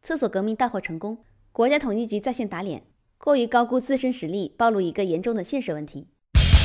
厕所革命大获成功，国家统计局在线打脸，过于高估自身实力，暴露一个严重的现实问题。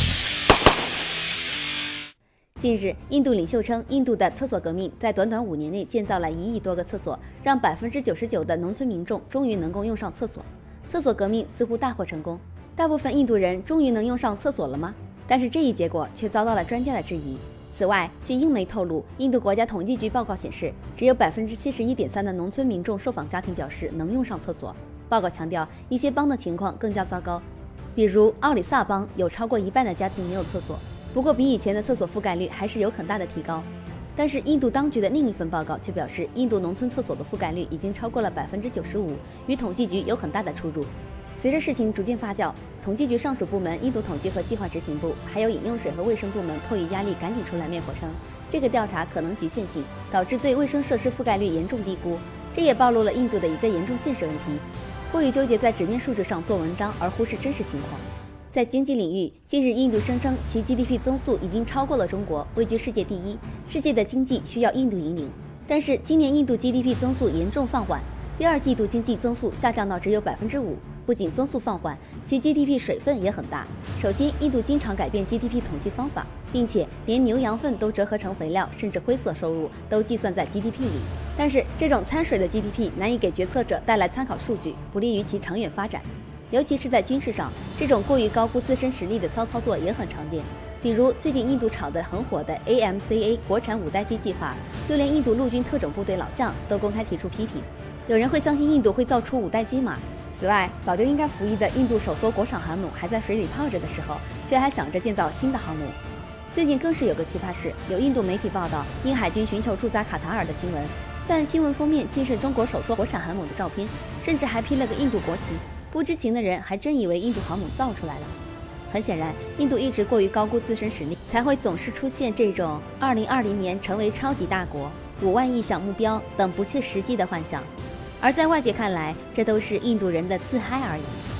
近日，印度领袖称，印度的厕所革命在短短5年内建造了1亿多个厕所，让99%的农村民众终于能够用上厕所。厕所革命似乎大获成功，大部分印度人终于能用上厕所了吗？但是这一结果却遭到了专家的质疑。此外，据英媒透露，印度国家统计局报告显示，只有71.3%的农村民众受访家庭表示能用上厕所。报告强调，一些邦的情况更加糟糕，比如奥里萨邦有超过1半的家庭没有厕所。不过，比以前的厕所覆盖率还是有很大的提高。但是，印度当局的另一份报告却表示，印度农村厕所的覆盖率已经超过了95%，与统计局有很大的出入。随着事情逐渐发酵，统计局上属部门印度统计和计划执行部，还有饮用水和卫生部门迫于压力，赶紧出来灭火称，这个调查可能局限性，导致对卫生设施覆盖率严重低估。这也暴露了印度的一个严重现实问题：过于纠结在纸面数据上做文章，而忽视真实情况。在经济领域，近日印度声称其 GDP 增速已经超过了中国，位居世界第一，世界的经济需要印度引领。但是今年印度 GDP 增速严重放缓，第二季度经济增速下降到只有5%，不仅增速放缓，其 GDP 水分也很大。首先，印度经常改变 GDP 统计方法，并且连牛羊粪都折合成肥料，甚至灰色收入都计算在 GDP 里。但是这种掺水的 GDP 难以给决策者带来参考数据，不利于其长远发展。尤其是在军事上，这种过于高估自身实力的骚操作也很常见。比如最近印度炒得很火的 AMCA 国产5代机计划，就连印度陆军特种部队老将都公开提出批评。有人会相信印度会造出5代机吗？此外，早就应该服役的印度首艘国产航母还在水里泡着的时候，却还想着建造新的航母。最近更是有个奇葩事，有印度媒体报道印海军寻求驻扎卡塔尔的新闻，但新闻封面竟是中国首艘国产航母的照片，甚至还披了个印度国旗。不知情的人还真以为印度航母造出来了。很显然，印度一直过于高估自身实力，才会总是出现这种2020年成为超级大国、5万亿小目标等不切实际的幻想。而在外界看来，这都是印度人的自嗨而已。